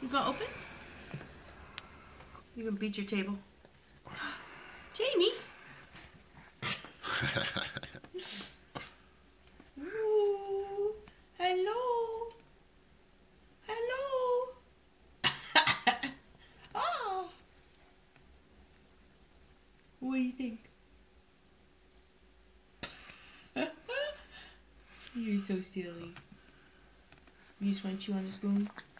You gonna open? You gonna beat your table? Jamie! Ooh, hello. Hello. Oh. What do you think? You're so silly. You just want to chew on the spoon?